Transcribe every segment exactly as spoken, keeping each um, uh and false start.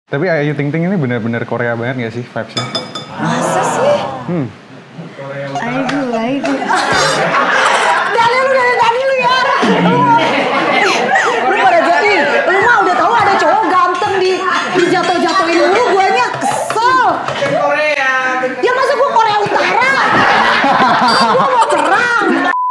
Tapi Ayu Ting Ting ini benar-benar Korea banget gak sih vibes-nya? Masa sih? Hmm. Ayu, ayu. Dali lu dari tadi lu ya. Lu pada jadi, lu mah udah tahu ada cowok ganteng di dijatuh-jatuhin dulu, guanya kesel. Korea. Ya masa gua Korea Utara? Gua mau perang.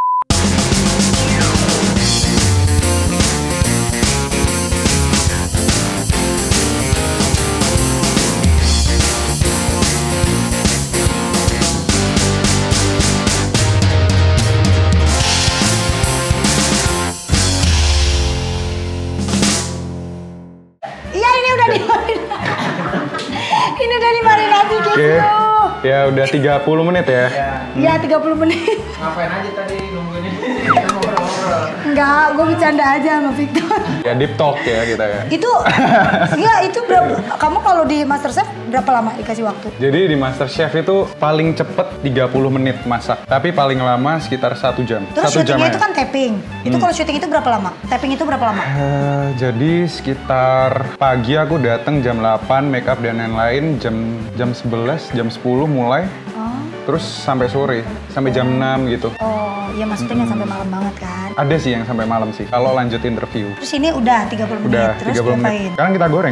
Ini udah dimarinasi gitu. Oke. Ya udah tiga puluh menit ya. Iya, tiga puluh menit. Ngapain aja tadi nungguin ini? Ngobrol-ngobrol. Enggak, gue bercanda aja sama Victor. Ya deep talk ya kita ya. Itu, iya itu berapa, kamu kalau di MasterChef berapa lama dikasih waktu? Jadi di MasterChef itu paling cepet tiga puluh menit masak. Tapi paling lama sekitar satu jam. Terus satu syutingnya jam itu kan tapping. Itu Hmm. kalau syuting itu berapa lama? Tapping itu berapa lama? Eh, jadi sekitar pagi aku datang jam delapan, make up dan lain-lain, jam jam sebelas, jam sepuluh mulai. Oh, Terus sampai sore, sampai jam enam gitu. oh iya maksudnya nggak sampai malam banget kan? Ada sih yang sampai malam sih, kalau lanjut interview. Terus ini udah tiga puluh menit, Udah terus tiga puluh diapain? menit. Sekarang kita goreng.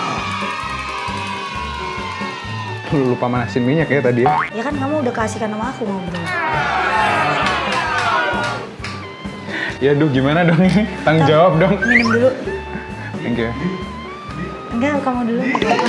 Lupa manasin minyak ya tadi ya. Ya kan kamu udah kasihkan sama aku ngobrol. Ya duh gimana dong ini? Tanggung jawab dong. Minum dulu. Thank you. Enggak, kamu dulu.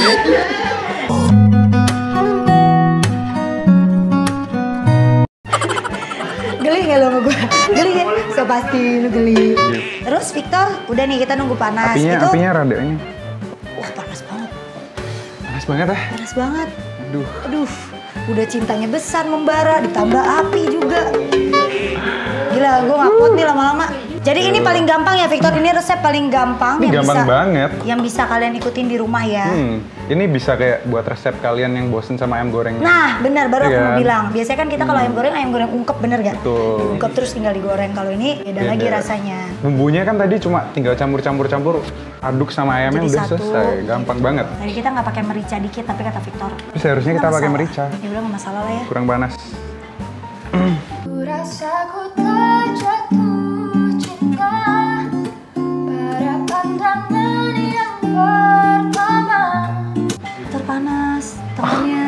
Geli nggak lo sama gue? Geli kan? So pasti lu geli. Terus Victor, udah nih kita nunggu panas. Apinya, Itu, apinya rada ini. wah panas banget. Panas banget ya. Panas banget. Aduh. Aduh, udah cintanya besar membara, ditambah api juga. Gila, gue gak kuat nih lama-lama. Jadi ini paling gampang ya Victor, ini resep paling gampang Ini yang gampang bisa banget. yang bisa kalian ikutin di rumah ya. Hmm, ini bisa kayak buat resep kalian yang bosen sama ayam goreng. Nah, benar baru aku Iya mau kan? bilang. Biasanya kan kita kalau ayam goreng, ayam goreng ungkep bener gak? Betul. Ungkep terus tinggal digoreng. Kalau ini beda lagi Beda. rasanya. Bumbunya kan tadi cuma tinggal campur-campur-campur, aduk sama ayamnya Jadi udah satu. selesai. Gampang banget. Tadi kita nggak pakai merica dikit, tapi kata Victor. Tapi seharusnya kita "Nggak pakai masalah." merica. Ya udah nggak masalah lah ya. Kurang panas. Ku rasa ku terjatuh cinta pada pandangan yang pertama. Terpanas tangannya.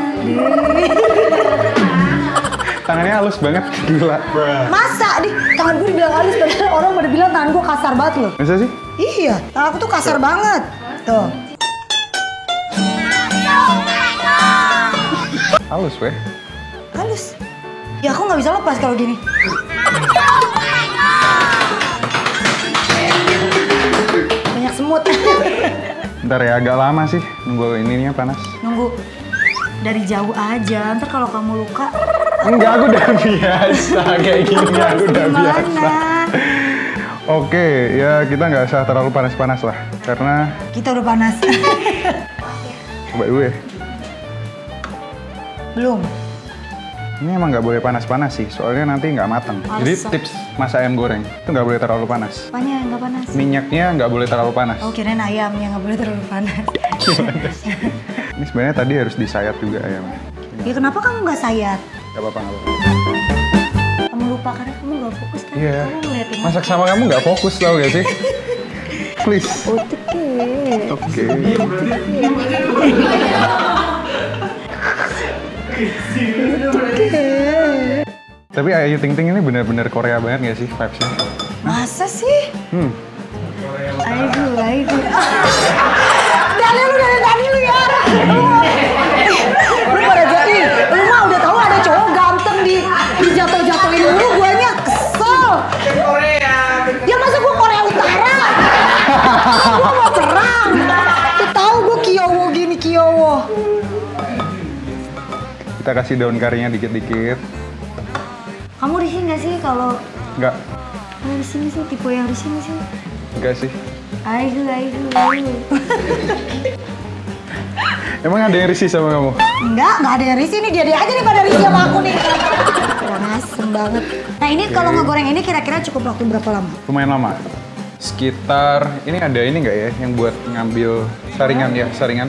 Tangannya halus banget, gila. Masa di tangan gue dibilang halus, padahal orang pada bilang tangan gue kasar banget loh. Masa sih? Iya, tangan aku tuh kasar banget. Tuh. Halus weh. Halus. Ya aku nggak bisa lepas kalau gini. Banyak semut. Bentar ya, agak lama sih nunggu ininya panas. Nunggu dari jauh aja. Ntar kalau kamu luka, Enggak, aku udah biasa kayak gini, aku udah biasa. gimana? Oke, ya kita nggak usah terlalu panas-panas lah, karena Kita udah panas. coba dulu ya. Belum. Ini emang nggak boleh panas-panas sih, soalnya nanti nggak matang. Jadi Masa? tips masak ayam goreng itu nggak boleh terlalu panas. Apanya nggak panas? Minyaknya nggak boleh terlalu panas. Oh kirain ayam yang nggak boleh terlalu panas. Ini sebenarnya tadi harus disayat juga ayamnya. Ya kenapa kamu nggak sayat? Gak apa-apa, nggak apa-apa. Kamu lupa karena kamu nggak fokus kan? Iya. Kamu ngeliatin Masak sama kamu nggak fokus tau gak sih? Please. Oke. Oke. Tapi Ayu Ting Ting ini benar-benar Korea banget gak sih vibes-nya? Masa sih? Hmm. Ayo, ayo. Dali lu dari tadi lu ya. Lu pada jadi, lu mah udah tahu ada cowok ganteng di dijatuh-jatuhin dulu, guanya kesel. Korea. Ya masa gua Korea Utara? Gua mau perang. Lu tahu gua Kyowo gini Kyowo. Kita kasih daun karinya dikit-dikit. Kamu risih nggak sih kalau Enggak, kamu di sini sih tipe yang di sini sih? enggak sih. Ayo, ayo, ayo. Emang ada yang risih sama kamu? Enggak, enggak ada yang risih nih. Dia-dia aja nih pada risih sama aku nih. Kurang asem banget. Nah ini kalau ngegoreng ini kira-kira cukup waktu berapa lama? Lumayan lama. sekitar, ini ada ini nggak ya yang buat ngambil saringan ya, saringan.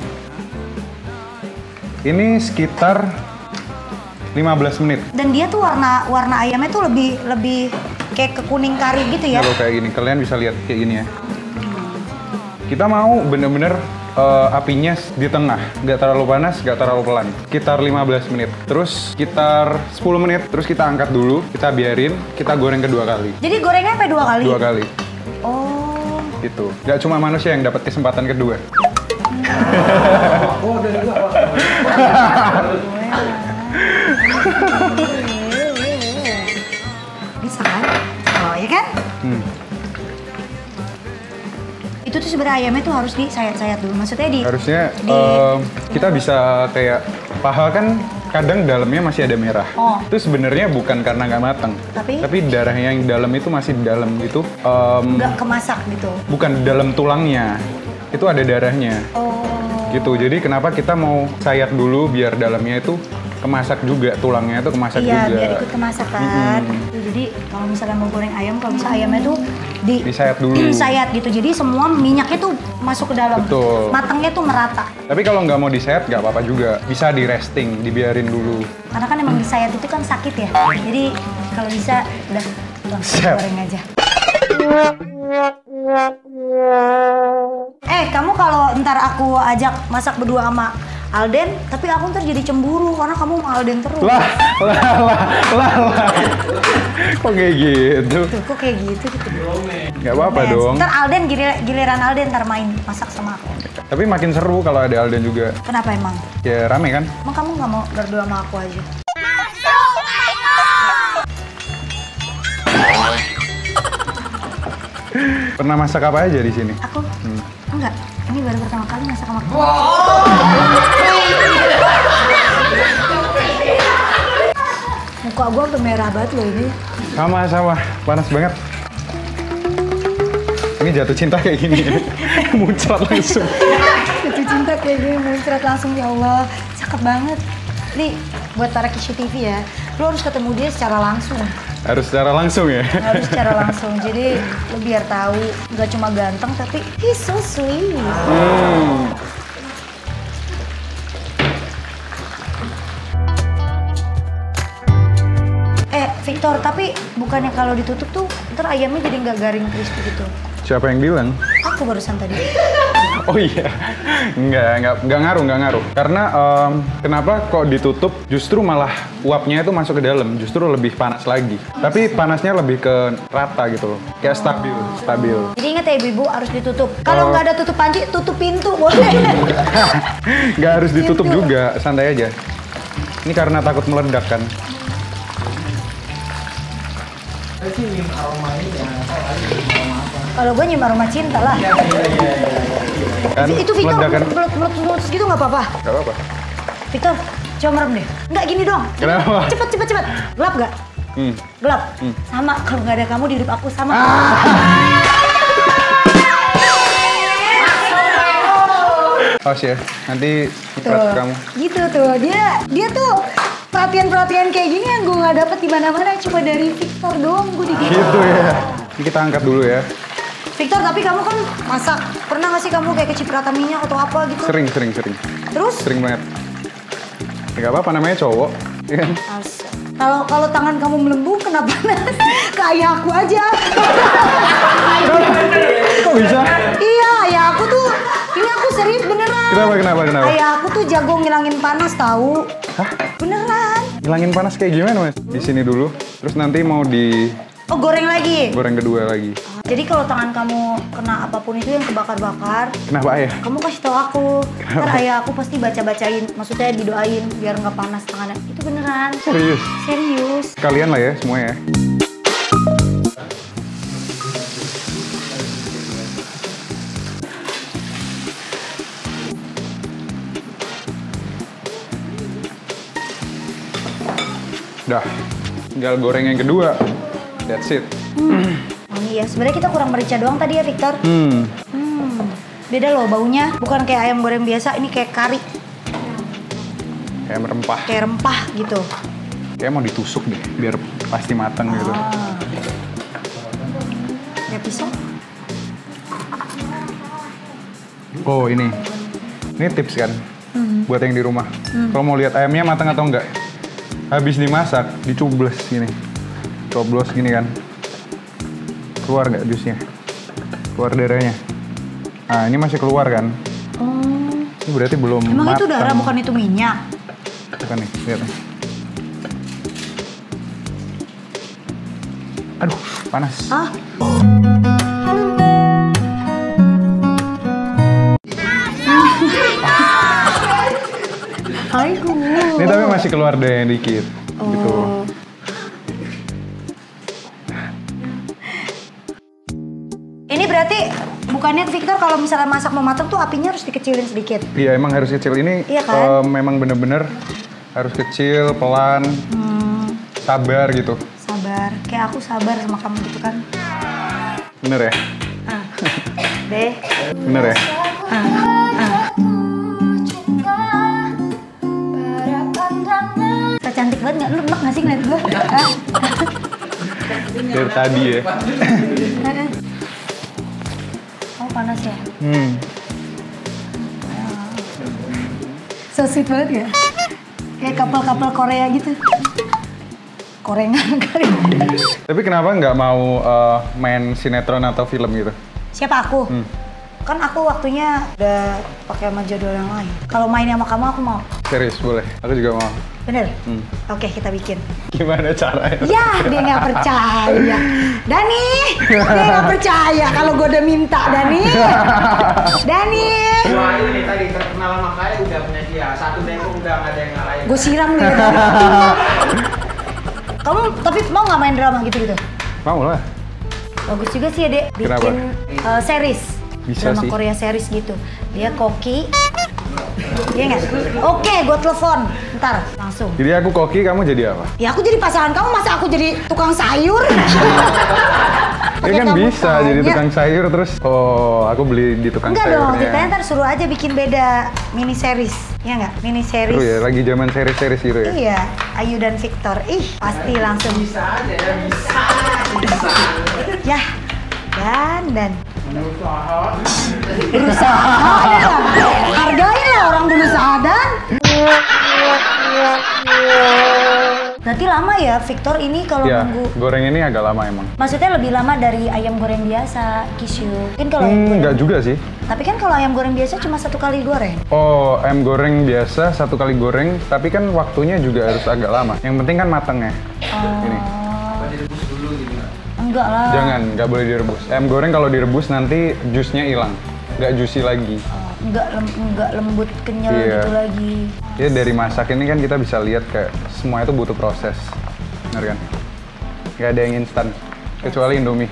Ini sekitar lima belas menit. Dan dia tuh warna warna ayamnya tuh lebih lebih kayak ke kuning kari gitu ya. Kalau kayak gini, kalian bisa lihat kayak gini ya. Kita mau bener-bener uh, apinya di tengah, nggak terlalu panas, nggak terlalu pelan. Sekitar lima belas menit. Terus sekitar sepuluh menit, terus kita angkat dulu, kita biarin, kita goreng kedua kali. Jadi gorengnya sampai dua kali? Dua kali. Oh. Gitu. Nggak cuma manusia yang dapat kesempatan kedua. Oh, udah juga, Pak. Bisa kan? Oh, ya kan? Hmm. Itu tuh sebenarnya ayamnya tuh harus disayat-sayat dulu. Maksudnya di Harusnya di, em, kita bisa kayak paha kan kadang dalamnya masih ada merah. Oh. Itu sebenarnya bukan karena nggak matang. Tapi? Tapi darahnya yang dalam itu masih di dalam itu. em, nggak kemasak gitu. bukan di dalam tulangnya. Itu ada darahnya. Oh. Gitu. Jadi kenapa kita mau sayat dulu biar dalamnya itu kemasak juga, tulangnya itu kemasak Iya, juga. biar ikut kemasak kan. Mm-mm. Tuh, jadi kalau misalnya mau goreng ayam, kalau misalnya ayamnya tuh di Disayat dulu. sayat gitu. Jadi semua minyaknya tuh masuk ke dalam. Betul. Matangnya tuh merata. Tapi kalau nggak mau disayat nggak apa-apa juga. Bisa di resting, dibiarin dulu. Karena kan emang disayat itu kan sakit ya. Jadi kalau bisa udah langsung Siap. goreng aja. Eh, kamu kalau ntar aku ajak masak berdua sama Alden, tapi aku ntar jadi cemburu karena kamu sama Alden terus. Lah, lah, lah, lah, lah. Kok kayak gitu? Tuh, kok kayak gitu gitu. Nggak apa-apa Nah, dong. Ntar Alden gilir- giliran Alden ntar main masak sama aku. Tapi makin seru kalau ada Alden juga. Kenapa emang? Ya rame kan? Emang kamu nggak mau berdua sama aku aja? Pernah masak apa aja di sini? Aku? Enggak. Ini baru pertama kali masak sama kamu. Muka gua udah merah banget loh ini. Sama-sama, panas banget. Ini jatuh cinta kayak gini, muncrat langsung. Jatuh cinta kayak gini muncrat langsung, ya Allah. Cakep banget. Nih, buat para Kishu T V ya, lo harus ketemu dia secara langsung. Harus secara langsung ya? Harus secara langsung. Jadi lo biar tahu, nggak cuma ganteng tapi he's so sweet. Hmm. Eh, Victor, tapi bukannya kalau ditutup tuh ntar ayamnya jadi nggak garing crispy gitu? Siapa yang bilang? Aku barusan tadi. Oh iya, nggak, nggak, nggak ngaruh, nggak ngaruh. Karena em, kenapa kok ditutup justru malah uapnya itu masuk ke dalam, justru lebih panas lagi. Tapi panasnya lebih ke rata gitu loh, kayak stabil, stabil. Jadi ingat ya ibu-ibu harus ditutup. Kalau Oh. nggak ada tutup panci, tutup pintu boleh. Nggak harus ditutup Gitu. juga, santai aja. Ini karena takut meledak kan. Saya sih nyium aroma ini ya, nggak tahu lagi aroma apa. Kalau gue nyium aroma cinta lah. Iya, iya, iya, iya. Kan Itu Victor, meledak kan. melut melut melut gitu nggak apa-apa. Nggak apa-apa. Victor, coba merem deh. Nggak gini dong. Kenapa? Cepet cepet cepet. Gelap nggak? Hmm. Gelap. Sama kalau nggak ada kamu di hidup aku sama. Awas ya, nanti nyiprat Tuh, ke kamu. gitu tuh. Dia dia tuh perhatian-perhatian kayak gini yang gue nggak dapet di mana-mana, cuma dari Victor doang gue di Gitu ya. Ini kita angkat dulu ya. Victor, tapi kamu kan masak. Pernah nggak sih kamu kayak kecipratan minyak atau apa gitu? Sering, sering, sering. Terus? Sering banget. Ya nggak apa-apa, namanya cowok. Ya kan? As- Kalau kalau tangan kamu melembung kena panas, ke ayah aku aja. Kok bisa? Iya, ayah aku tuh, ini aku serius beneran. Kenapa, kenapa, kenapa? Ayah aku tuh jago ngilangin panas tahu. Hah? Beneran. Hilangin panas kayak gimana, Mas? Di sini dulu. Terus nanti mau digoreng Oh, goreng lagi. kedua lagi. Jadi kalau tangan kamu kena apapun itu yang kebakar-bakar, Kenapa ayah? kamu kasih tahu aku. Ntar ayah aku pasti baca-bacain, maksudnya didoain biar nggak panas tangannya. Itu beneran. Serius? Serius. Kalian lah ya, semua ya. Udah, tinggal goreng yang kedua. That's it. Oh iya, sebenarnya kita kurang merica doang tadi ya, Victor. Hmm, Hmm, beda loh baunya. Bukan kayak ayam goreng biasa, ini kayak kari, kayak merempah. kayak rempah gitu. Kayak mau ditusuk deh, biar pasti matang gitu. Ah. Kayak pisau. Oh ini, ini tips kan, Hmm. buat yang di rumah. Kalau mau lihat ayamnya matang atau enggak, habis dimasak, dicubles gini, coblos gini kan, keluar nggak jusnya, keluar darahnya. Nah ini masih keluar kan, Oh. ini berarti belum Emang matang. itu darah bukan itu minyak? Bukan nih, lihat nih. Aduh, panas. Ah. Aiku. Ini tapi masih keluar darahnya dikit, gitu. Oh. Ini berarti bukannya Victor kalau misalnya masak mau matang tuh apinya harus dikecilin sedikit. Iya emang harus kecil ini. Iya kan? eh, memang bener-bener harus kecil, pelan, Hmm, sabar gitu. sabar. Kayak aku sabar sama kamu gitu kan. Bener ya? Ah. Deh. Bener ya? Ah. Ah. Saya cantik banget nggak? Lu enak nggak sih ngeliat gue? Ah. Dari tadi ya. Oh panas ya? Hmm. So sweet banget ya? Kayak couple-couple Korea gitu. Korengan kali. Tapi kenapa nggak mau eh, main sinetron atau film gitu? Siapa aku? Hmm. Kan aku waktunya udah pakai sama jadwal yang lain. Kalau main sama kamu aku mau. Serius boleh? Aku juga mau. Bener? Hmm. Oke kita bikin. Gimana caranya? Ya dia nggak percaya. Dani, dia nggak percaya kalau gue udah minta Dani. Dani. Wah ini tadi terkenal sama kaya udah punya dia. Satu demo udah nggak ada yang ngalahin. Gue siram nih. Kamu tapi mau nggak main drama gitu-gitu? Mau lah. Bagus juga sih ya Dek, bikin Kenapa? uh, series. Bisa drama sih. Korea series gitu. Dia koki. Iya nggak? Oke, gue telepon. Ntar, langsung. Jadi aku koki, kamu jadi apa? Ya aku jadi pasangan kamu, masa aku jadi tukang sayur? Ya Pakai kan kamu bisa jadi tanya. tukang sayur terus. Oh, aku beli di tukang Enggak dong, sayurnya. kita ntar suruh aja bikin beda mini series. Ya nggak? Mini series. Seru ya, lagi zaman series-series gitu ya. Iya, Ayu dan Victor. Ih, pasti langsung. Bisa aja ya, bisa. Bisa. Ya, dan dan. Berusaha. Berusaha ya. Hargain lah orang berusaha dan. Berarti lama ya Victor ini kalau Ya, nunggu. goreng ini agak lama emang. Maksudnya lebih lama dari ayam goreng biasa, Kishu. Kan kalau ayam Hmm, goreng- enggak juga sih. Tapi kan kalau ayam goreng biasa cuma satu kali goreng. Oh, ayam goreng biasa satu kali goreng, tapi kan waktunya juga harus agak lama. Yang penting kan matangnya. Ini. Oh, Direbus dulu gitu nggak? enggak lah. Jangan, nggak boleh direbus. Ayam goreng kalau direbus nanti jusnya hilang, nggak juicy lagi. Oh, enggak lem, enggak lembut kenyal Iya. gitu lagi. Ya dari masak ini kan kita bisa lihat kayak semua itu butuh proses, benar kan? Nggak ada yang instan, kecuali Indomie.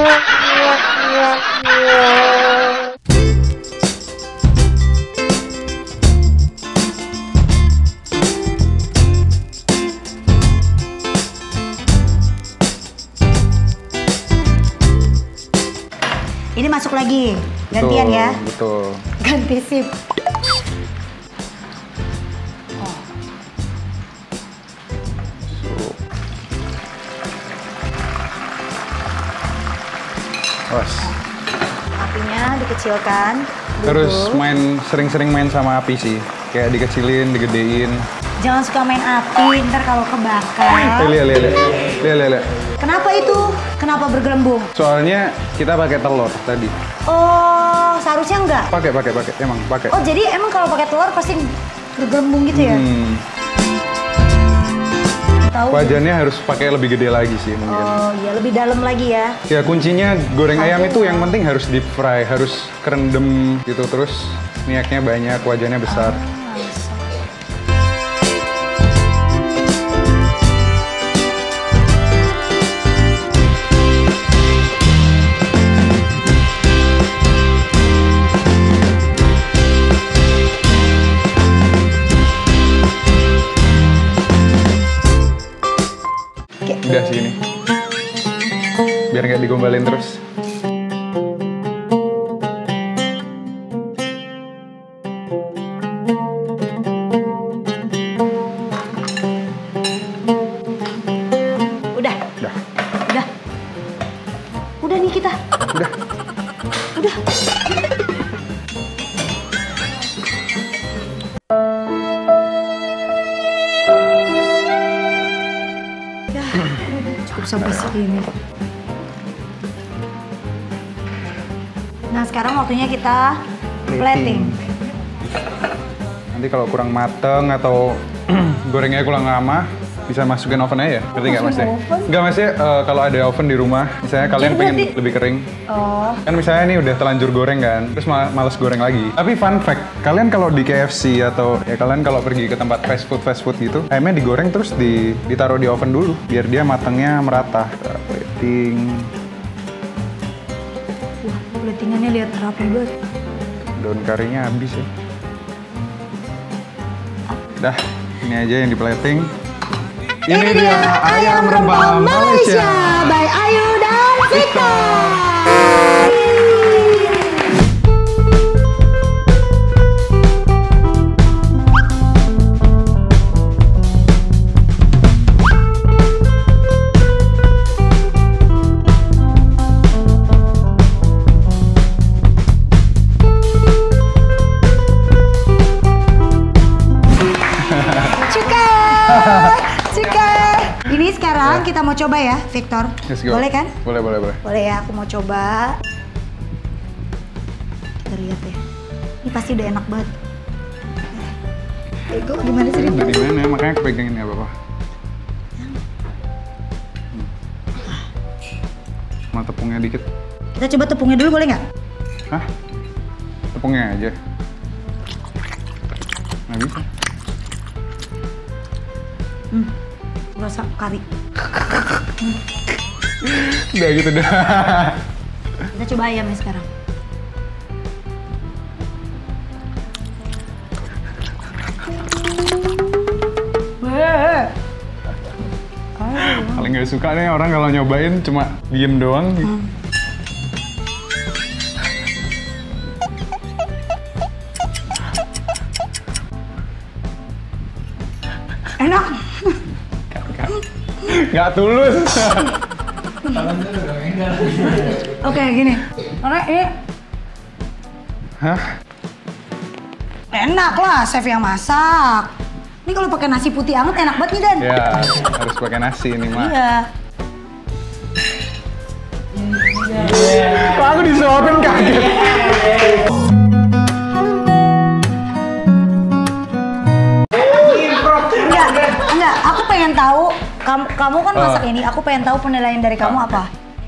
Ini masuk lagi, gantian Betul, ya. Betul. Ganti sip. Oh. Awas. Apinya dikecilkan. Terus dulu. main sering-sering main sama api sih, kayak dikecilin, digedein. Jangan suka main api, ntar kalau Eh, kebakar. lihat, lihat, lihat, lihat, lihat, lihat. Kenapa itu? Kenapa bergelembung? Soalnya kita pakai telur tadi. Oh, seharusnya enggak. Pakai, pakai, pakai. Emang pakai. Oh, jadi emang kalau pakai telur pasti bergelembung gitu ya? Hmm. Tahu. Wajannya harus pakai lebih gede lagi sih mungkin. Oh, iya lebih dalam lagi ya. Ya kuncinya goreng ayam itu yang penting harus deep fry, harus kerendam gitu, terus minyaknya banyak, wajannya besar. Udah sini. Biar nggak digombalin terus. Udah, Udah. udah. Udah nih kita. Udah. Udah. sampai segini. Nah sekarang waktunya kita plating. Nanti kalau kurang mateng atau gorengnya kurang lama, bisa masukin oven aja ya? Ngerti nggak Mas? Masukin oven? Nggak Mas ya, uh, kalau ada oven di rumah, misalnya kalian Jadi pengen berarti- lebih kering. Oh. Kan misalnya nih udah telanjur goreng kan, terus ma- males goreng lagi. Tapi fun fact, kalian kalau di K F C atau ya kalian kalau pergi ke tempat fast food fast food gitu, ayamnya digoreng terus di, ditaruh di oven dulu, biar dia matangnya merata. Kita plating. Wah, platingannya lihat rapi banget. Daun karinya habis ya. Dah, ini aja yang di plating. Ini, dia ayam rempah Malaysia. by Ayu dan Victor. Cuka, cuka. Ini sekarang kita mau coba ya, Victor. Let's go. Boleh kan? Boleh, boleh, boleh. Boleh ya, aku mau coba. Kita lihat ya. Ini pasti udah enak banget. Ego, gimana sih? Udah di mana? Makanya aku pegangin nggak apa-apa. Hmm. Sama tepungnya dikit. Kita coba tepungnya dulu boleh nggak? Hah? Tepungnya aja. Nggak bisa. Hmm, rasa kari. Udah gitu dah. Kita coba ayamnya sekarang. Weh. Paling nggak suka nih orang kalau nyobain cuma diem doang. Gitu. Hmm. Enak. Nggak tulus. Oke gini, karena ini Hah? enak lah, chef yang masak. Ini kalau pakai nasi putih anget enak banget nih Dan. Ya, harus pakai nasi ini mah. Iya. Kok aku disuapin kaget? Enggak, enggak. Aku pengen tahu kamu kamu kan Ah. masak ini. Aku pengen tahu penilaian dari kamu apa?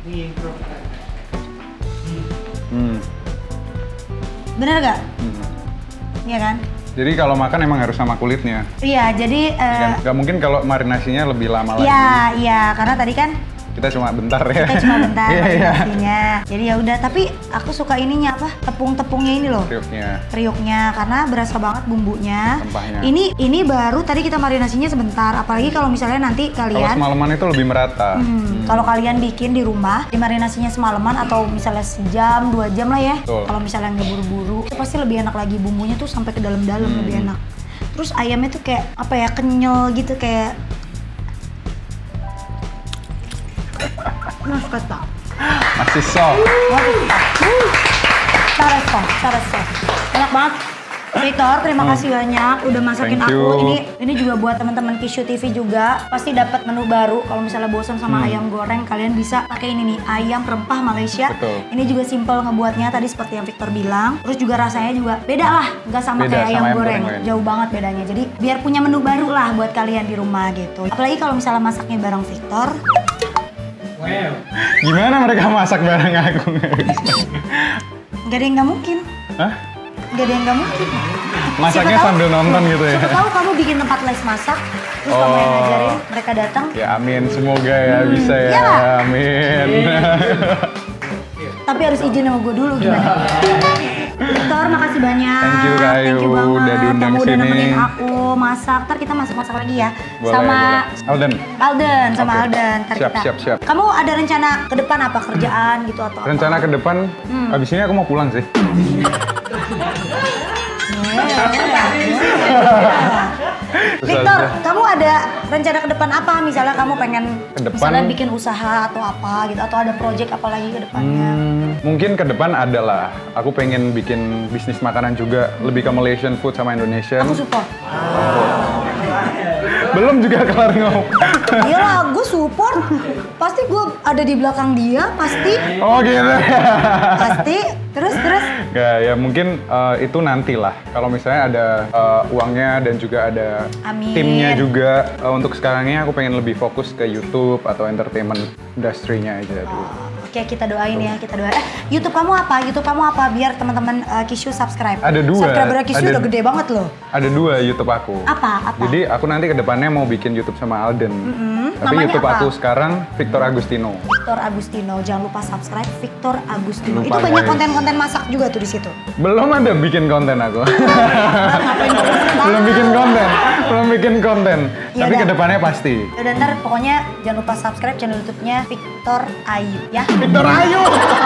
Hmm. Bener gak? Hmm. Iya kan? Jadi kalau makan emang harus sama kulitnya. Iya, jadi eh, Kan? Nggak mungkin kalau marinasinya lebih lama lagi. iya, iya, karena tadi kan Kita cuma bentar ya. kita cuma bentar Iya, iya. marinasinya. Jadi ya udah, tapi aku suka ininya apa? Tepung-tepungnya ini loh. Kriuknya. Kriuknya karena berasa banget bumbunya. Rempahnya. Ini ini baru tadi kita marinasinya sebentar. Apalagi kalau misalnya nanti Kalau kalian semalaman itu lebih merata. Hmm, kalau kalian bikin di rumah, dimarinasinya semalaman atau misalnya sejam, dua jam lah ya. Betul. Kalau misalnya nggak buru-buru, itu pasti lebih enak lagi, bumbunya tuh sampai ke dalam-dalam Hmm. lebih enak. Terus ayamnya tuh kayak apa ya, kenyal gitu kayak. Nah, kata. Masih soft. Saresos, saresos. Enak banget. Victor, terima kasih banyak udah masakin Thank aku. you. Ini ini juga buat teman-teman Kishu T V juga. Pasti dapat menu baru. Kalau misalnya bosan sama Hmm. ayam goreng, kalian bisa pakai ini nih, ayam rempah Malaysia. Betul. Ini juga simple ngebuatnya tadi seperti yang Victor bilang. Terus juga rasanya juga beda lah, nggak sama Beda kayak sama ayam ayam goreng. goreng lain. Jauh banget bedanya. Jadi biar punya menu baru lah buat kalian di rumah gitu. Apalagi kalau misalnya masaknya bareng Victor. Gimana mereka masak bareng aku? Gak ada yang nggak mungkin. Hah? Gak ada yang nggak mungkin. Masaknya Siapa tahu- sambil nonton gitu ya? Siapa tahu kamu bikin tempat les masak, terus kamu yang Oh. ngajarin, mereka datang. Ya amin, semoga ya bisa ya. Iyalah. Amin. Tapi harus izin sama gue dulu gimana? Victor, makasih banyak. Thank you, Kak Ayu. Thank you banget. Udah diundang Kamu udah sini. nemenin aku masak. Ntar kita masak-masak lagi ya. Boleh, sama boleh. Alden. Alden, sama Oke. Alden. Ntar Siap, kita. siap, siap. Kamu ada rencana ke depan apa? Kerjaan gitu atau apa? Rencana ke depan, Hmm. abis ini aku mau pulang sih. Victor, kamu ada rencana ke depan apa? Misalnya kamu pengen Ke depan? misalnya bikin usaha atau apa gitu, atau ada project apa lagi ke depannya? Hmm, mungkin ke depan ada lah. Aku pengen bikin bisnis makanan juga, lebih ke Malaysian food sama Indonesian. Aku support. Belum juga kelar ngomong. Iyalah, gue support Pasti gue ada di belakang dia, pasti. Oh gitu. Pasti. Terus, terus. Ya, ya mungkin uh, itu nantilah. Kalau misalnya ada uh, uangnya dan juga ada Amin. timnya juga. Uh, untuk sekarangnya aku pengen lebih fokus ke YouTube atau entertainment industry-nya aja dulu. Oke, kita doain ya, kita doain. Eh, YouTube kamu apa? YouTube kamu apa? Biar teman-teman uh, Kishu subscribe. Ada dua. Subscriber Kishu Ada- udah gede banget loh. Ada dua YouTube aku. Apa? Apa? Jadi aku nanti ke depannya mau bikin YouTube sama Alden. Tapi Namanya YouTube apa? aku sekarang Victor Agustino. Victor Agustino, jangan lupa subscribe Victor Agustino. Lupa, Itu banyak guys. konten-konten masak juga tuh di situ. Belum ada bikin konten aku. Ngapain ngurusin Belum banget? bikin konten. Belum bikin konten. Ya Tapi udah. ke depannya pasti. Udah ntar pokoknya jangan lupa subscribe channel YouTube-nya Victor Ayu ya. Victor Ayu.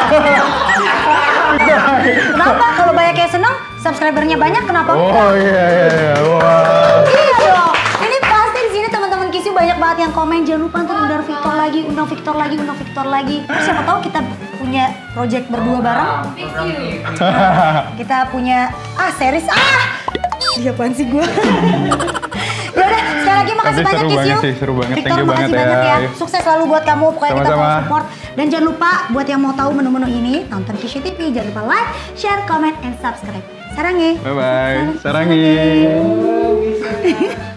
Victor Ayu. Kenapa? Kalau banyak yang seneng, subscribernya banyak, kenapa? Oh iya iya iya. Wah. Iya dong. Ini pasti di sini teman-teman Kishu banyak banget yang komen. Jangan lupa ntar undang Victor lagi, undang Victor lagi, undang Victor lagi. Terus siapa tahu kita punya project berdua bareng. Kita punya ah series ah. Dia apaan sih gue? Ya udah, sekali lagi makasih Tapi banyak seru Kishu. banget sih, seru banget. Victor, Thank you makasih banget banyak ya. ya. Sukses selalu buat kamu. Pokoknya kita Sama-sama. mau support. Dan jangan lupa buat yang mau tahu menu-menu ini, nonton Kishu T V. Jangan lupa like, share, comment, and subscribe. Sarangi. Bye bye. Sarangi. Sarangi.